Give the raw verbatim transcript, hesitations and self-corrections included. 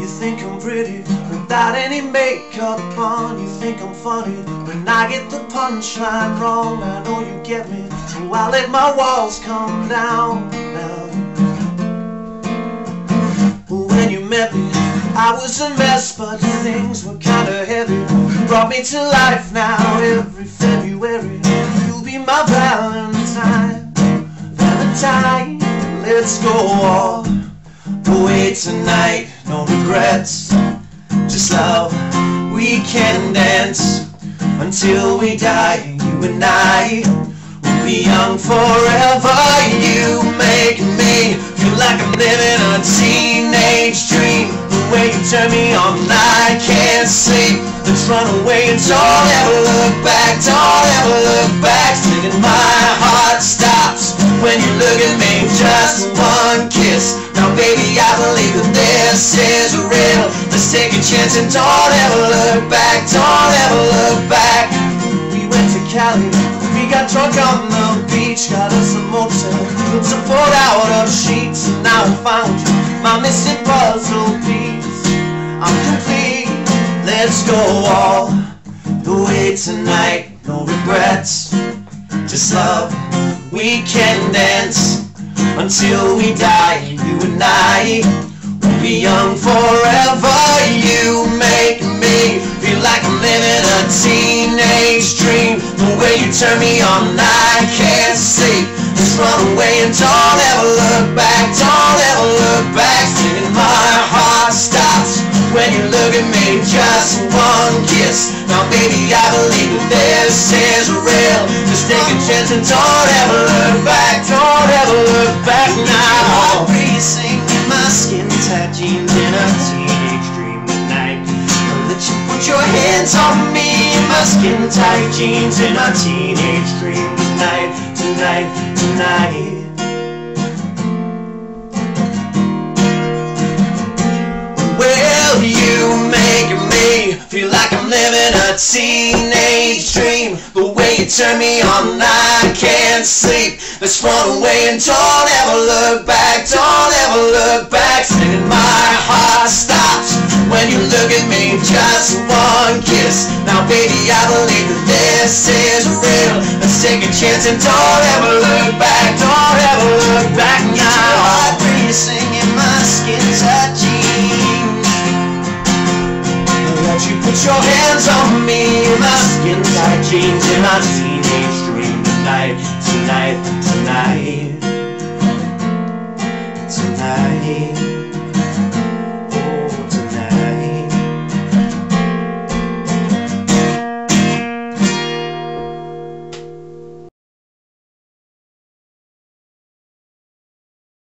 think I'm pretty without any makeup on. You think I'm funny when I get the punchline wrong. I know you get me, so I let my walls come down now. When you met me, I was a mess, but things were kinda heavy. You brought me to life now. Every February you'll be my Valentine. Valentine, let's go all the way tonight. No regrets, just love. We can dance until we die. You and I will be young forever. You make me feel like I'm living a teenage dream. The way you turn me on, I can't sleep. Let's run away and don't ever look back. Don't ever look back. Singing my heart stops when you look at me. Just one kiss. Now baby, I believe that this is real. Let's take a chance and don't ever look back. Don't ever look back. We went to Cali, we got drunk on the beach, got us a motel, it's a poured out of sheets. And now I found you, my missing puzzle piece. I'm complete, let's go all the way tonight. No regrets, just love. We can dance until we die. You and I will be young forever. You make me feel like I'm living a teenage dream. The way you turn me on, I can't sleep. Just run away and don't ever look back. Don't ever look back. Singing my heart stops when you look at me. Just one kiss. Now baby, I believe that this is real. Just take a chance and don't ever look back. Don't ever look back now. Heart racing in my skin tight jeans in a teenage dream tonight. I'll let you put your hands on me in my skin tight jeans in a teenage dream tonight. Tonight, tonight. Well, you make me feel like I'm living a teenage dream. The way you turn me on, I can't sleep. Let's run away and don't ever look back. Don't ever look back. Singing my heart stops when you look at me. Just one kiss. Now baby, I believe that this is real. Let's take a chance and don't ever look back. Don't